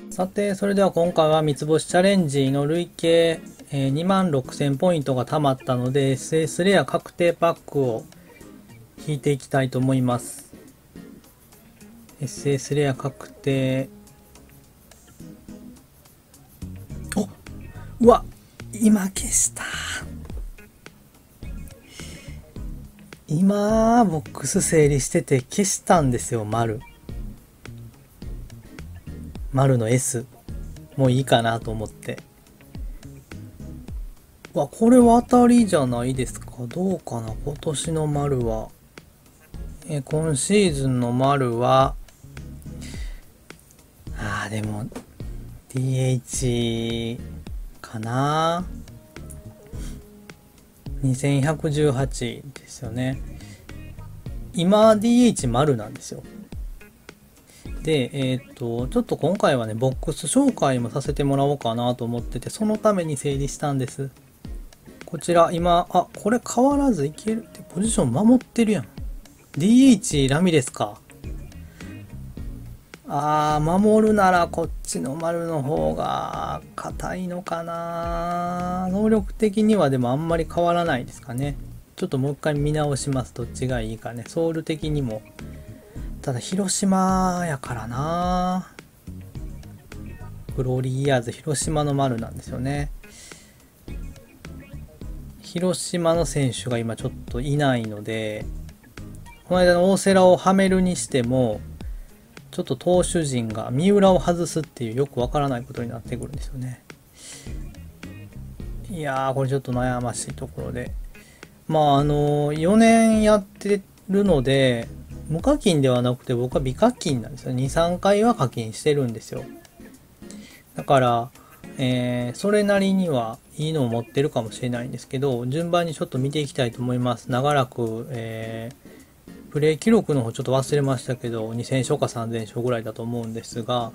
さて、それでは今回は三つ星チャレンジの累計26,000ポイントが貯まったので SS レア確定パックを引いていきたいと思います。SS レア確定。お、うわ、今消した。今、ボックス整理してて消したんですよ、丸。丸の S。もういいかなと思って。わ、これは当たりじゃないですか。どうかな、今年の丸は。今シーズンの丸は、でも、DH かな。2118ですよね。今 DH 丸なんですよ。で、ちょっと今回はね、ボックス紹介もさせてもらおうかなと思ってて、そのために整理したんです。こちら、今、これ変わらずいけるってポジション守ってるやん。DH ラミレスか。守るならこっちの丸の方が硬いのかな。能力的にはでもあんまり変わらないですかね。ちょっともう一回見直します。どっちがいいかね。ソウル的にも。ただ広島やからな。グローリーイヤーズ広島の丸なんですよね。広島の選手が今ちょっといないので、この間の大瀬良をはめるにしても、ちょっと投手陣が三浦を外すっていうよくわからないことになってくるんですよね。いやー、これちょっと悩ましいところで。4年やってるので、無課金ではなくて僕は微課金なんですよ。2、3回は課金してるんですよ。だから、それなりにはいいのを持ってるかもしれないんですけど、順番にちょっと見ていきたいと思います。長らく、プレイ記録の方ちょっと忘れましたけど、2000勝か3000勝ぐらいだと思うんですが、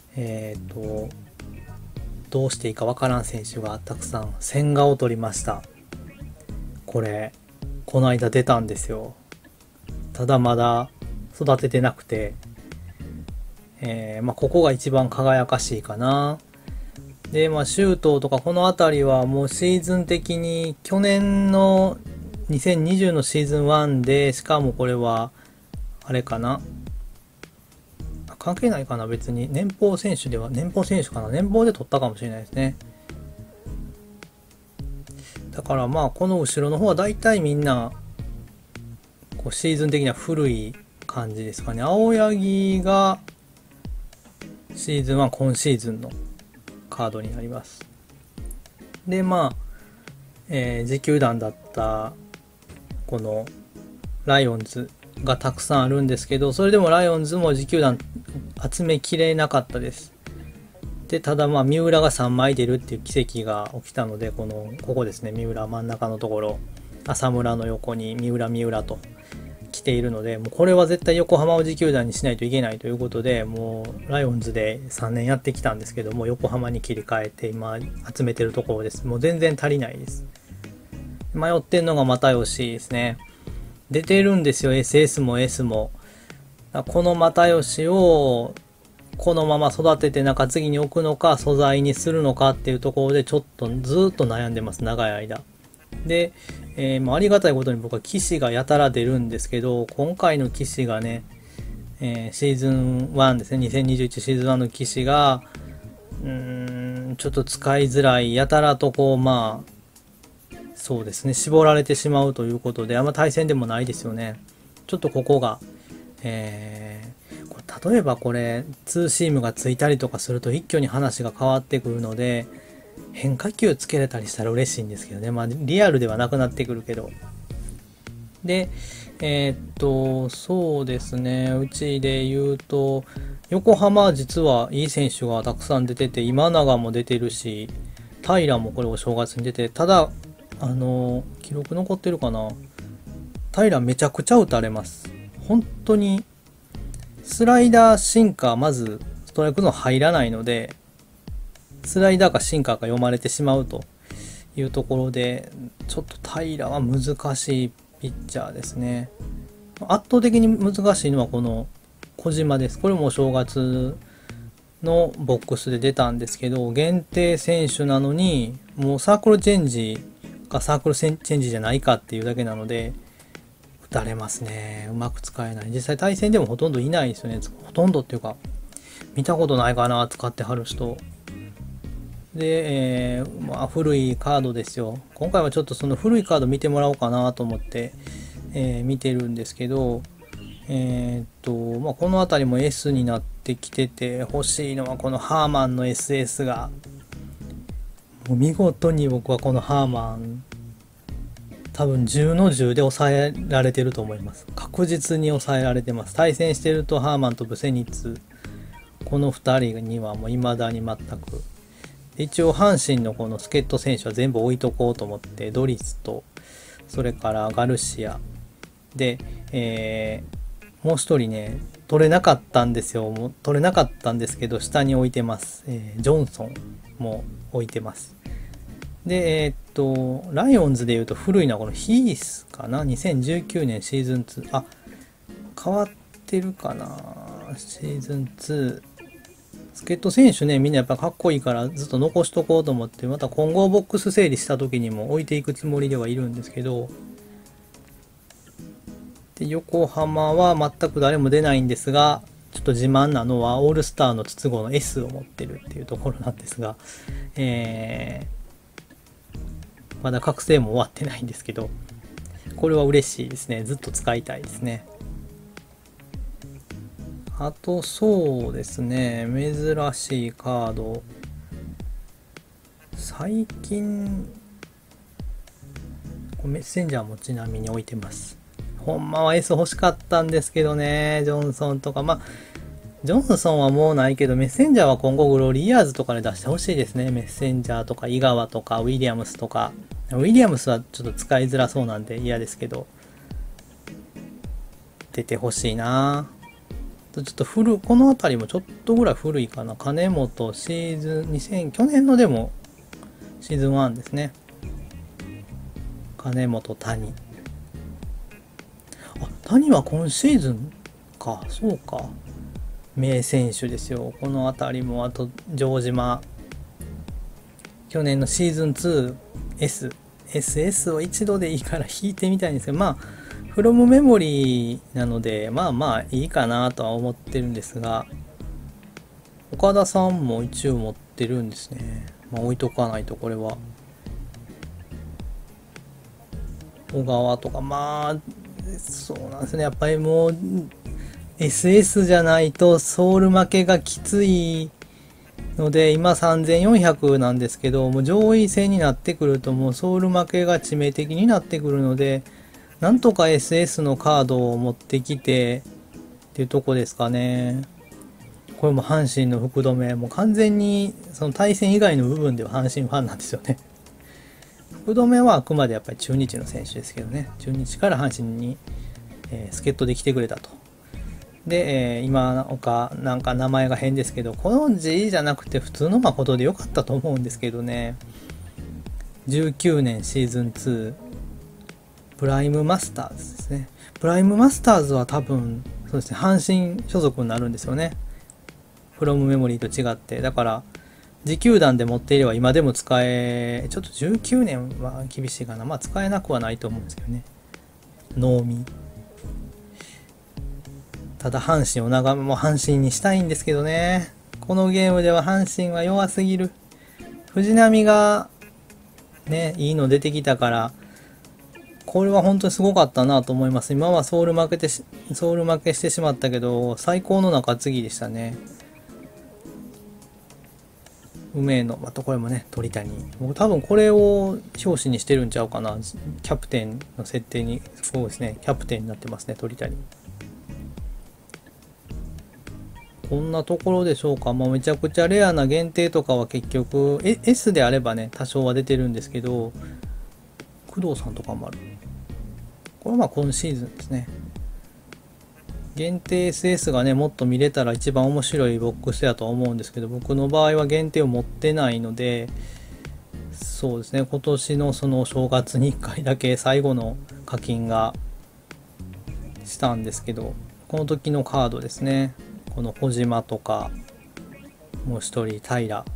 どうしていいかわからん選手がたくさん千賀を取りました。これ、この間出たんですよ。ただまだ育ててなくて、ここが一番輝かしいかな。で、シュートとかこの辺りはもうシーズン的に去年の2020のシーズン1で、しかもこれは、あれかな、関係ないかな、別に。年俸選手では、年俸選手かな、年俸で取ったかもしれないですね。だからこの後ろの方は大体みんな、こうシーズン的には古い感じですかね。青柳が、シーズン1、今シーズンのカードになります。で、自球団だったこのライオンズがたくさんあるんですけど、それでもライオンズも自球団集めきれなかったです。で、ただ三浦が3枚出るっていう奇跡が起きたので、ここですね、三浦真ん中のところ、浅村の横に三浦と来ているので、もうこれは絶対横浜を自球団にしないといけないということで、もうライオンズで3年やってきたんですけども、横浜に切り替えて今集めてるところです。もう全然足りないです。迷ってんのが又吉ですね。出てるんですよ、SS も S も。この又吉をこのまま育てて中継ぎに置くのか素材にするのかっていうところでちょっとずっと悩んでます、長い間。で、ありがたいことに僕は騎士がやたら出るんですけど、今回の騎士がね、シーズン1ですね、2021シーズン1の騎士がちょっと使いづらい、やたらとそうですね、絞られてしまうということで、あんま対戦でもないですよね。ちょっとここが、例えばこれ、ツーシームがついたりとかすると一挙に話が変わってくるので、変化球つけれたりしたら嬉しいんですけどね。リアルではなくなってくるけど。で、そうですね。うちで言うと、横浜は実はいい選手がたくさん出てて、今永も出てるし、平もこれお正月に出て、ただ、記録残ってるかな。平めちゃくちゃ打たれます。本当に、スライダー、シンカー、まずストライクの入らないので、スライダーかシンカーか読まれてしまうというところで、ちょっと平は難しいピッチャーですね。圧倒的に難しいのはこの小島です。これもお正月のボックスで出たんですけど、限定選手なのに、もうサークルチェンジかサークルチェンジじゃないかっていうだけなので、打たれますね。うまく使えない。実際対戦でもほとんどいないですよね。ほとんどっていうか、見たことないかな、使ってはる人。で、まあ、古いカードですよ。今回はちょっとその古いカード見てもらおうかなと思って、見てるんですけど、まあ、この辺りも S になってきてて、欲しいのはこのハーマンの SS が、もう見事に僕はこのハーマン、多分10の10で抑えられてると思います。確実に抑えられてます。対戦してるとハーマンとブセニッツ、この2人にはもう未だに全く。一応阪神のこの助っ人選手は全部置いとこうと思って、ドリスと、それからガルシアで、もう一人ね、取れなかったんですよ。もう取れなかったんですけど、下に置いてます。ジョンソンも置いてます。で、ライオンズでいうと古いのはこのヒースかな。2019年シーズン2。あ、変わってるかな。シーズン2。助っ人選手ね、みんなやっぱかっこいいからずっと残しとこうと思って、また今後ボックス整理した時にも置いていくつもりではいるんですけど、で横浜は全く誰も出ないんですが、ちょっと自慢なのはオールスターの筒香の S を持ってるっていうところなんですが、まだ覚醒も終わってないんですけど、これは嬉しいですね。ずっと使いたいですね。あとそうですね、珍しいカード、最近メッセンジャーもちなみに置いてます。ほんまは S 欲しかったんですけどね、ジョンソンとか。まあジョンソンはもうないけど、メッセンジャーは今後グロリアーズとかで出してほしいですね。メッセンジャーとか井川とかウィリアムスとか。ウィリアムスはちょっと使いづらそうなんで嫌ですけど、出てほしいな。ちょっとこの辺りもちょっとぐらい古いかな。金本シーズン2000、去年のでもシーズン1ですね。金本谷。あ、谷は今シーズンか、そうか。名選手ですよ。この辺りも、あと城島。去年のシーズン 2SS を一度でいいから引いてみたいんですけど、まあフロムメモリーなのでまあまあいいかなとは思ってるんですが、岡田さんも一応持ってるんですね。まあ置いとかないと。これは小川とか、まあそうなんですね。やっぱりもう SS じゃないとソウル負けがきついので、今3400なんですけど、もう上位戦になってくるともうソウル負けが致命的になってくるので、なんとか SS のカードを持ってきてっていうとこですかね。これも阪神の福留、もう完全にその対戦以外の部分では阪神ファンなんですよね。福留はあくまでやっぱり中日の選手ですけどね。中日から阪神に、助っ人で来てくれたと。で、今岡なんか名前が変ですけど、この字じゃなくて普通の誠でよかったと思うんですけどね。19年シーズン2プライムマスターズですね。プライムマスターズは多分そうですね、阪神所属になるんですよね。フロムメモリーと違って。だから自球団で持っていれば今でも使え、ちょっと19年は厳しいかな。まあ使えなくはないと思うんですけどね。ノーミー。ただ阪神をもう阪神にしたいんですけどね。このゲームでは阪神は弱すぎる。藤浪がね、いいの出てきたから、これは本当にすごかったなと思います。今はソウル負けしてしまったけど、最高の中継ぎでしたね。梅野、またこれもね、鳥谷。僕多分これを表紙にしてるんちゃうかな。キャプテンの設定に、そうですね、キャプテンになってますね、鳥谷。こんなところでしょうか。まあ、めちゃくちゃレアな限定とかは結局、S であればね、多少は出てるんですけど、工藤さんとかもある。これはまあ今シーズンですね。限定 SS がね、もっと見れたら一番面白いボックスやとは思うんですけど、僕の場合は限定を持ってないので、そうですね、今年のその正月に1回だけ最後の課金がしたんですけど、この時のカードですね。この小島とか、 もう一人平。やっ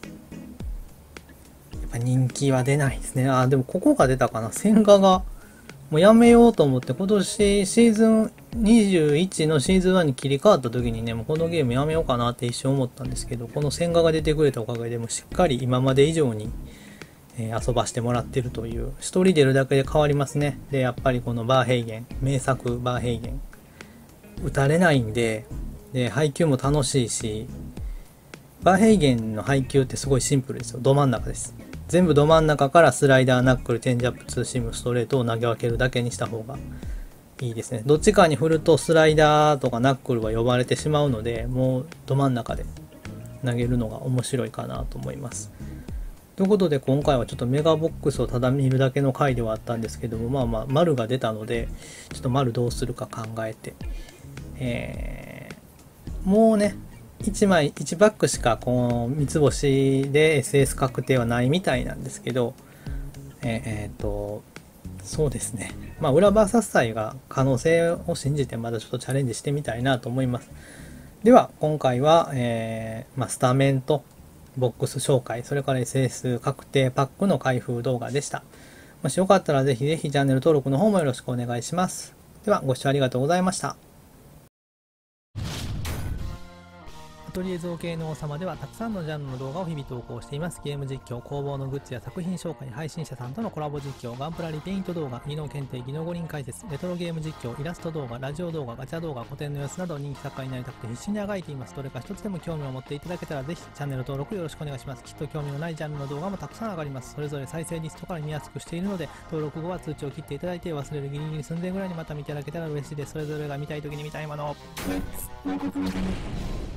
ぱ人気は出ないですね。あ、でもここが出たかな。千賀がもうやめようと思って、今年シーズン21のシーズン1に切り替わった時にね、もうこのゲームやめようかなって一瞬思ったんですけど、この千賀が出てくれたおかげでもうしっかり今まで以上に遊ばしてもらってるという、一人出るだけで変わりますね。で、やっぱりこのバーヘイゲン、名作バーヘイゲン、打たれないんで、配球も楽しいし、バーヘイゲンの配球ってすごいシンプルですよ。ど真ん中です。全部ど真ん中からスライダー、ナックル、チェンジアップ、ツーシーム、ストレートを投げ分けるだけにした方がいいですね。どっちかに振るとスライダーとかナックルは呼ばれてしまうので、もうど真ん中で投げるのが面白いかなと思います。ということで今回はちょっとメガボックスをただ見るだけの回ではあったんですけども、丸が出たので、ちょっと丸どうするか考えて、もうね、1枚、1バックしかこの三つ星で SS 確定はないみたいなんですけど、そうですね。裏バーサス祭が可能性を信じてまだちょっとチャレンジしてみたいなと思います。では、今回は、スタメンとボックス紹介、それから SS 確定パックの開封動画でした。もしよかったらぜひぜひチャンネル登録の方もよろしくお願いします。では、ご視聴ありがとうございました。アトリエ造形の王様ではたくさんのジャンルの動画を日々投稿しています。ゲーム実況、工房のグッズや作品紹介、配信者さんとのコラボ実況、ガンプラリペイント動画、技能検定、技能五輪解説、レトロゲーム実況、イラスト動画、ラジオ動画、ガチャ動画、古典の様子など人気作家になりたくて必死にあがいています。どれか一つでも興味を持っていただけたらぜひチャンネル登録よろしくお願いします。きっと興味のないジャンルの動画もたくさん上がります。それぞれ再生リストから見やすくしているので、登録後は通知を切っていただいて忘れるギリギリ寸前ぐらいにまた見ていただけたら嬉しいです。それぞれが見たい時に見たいものを。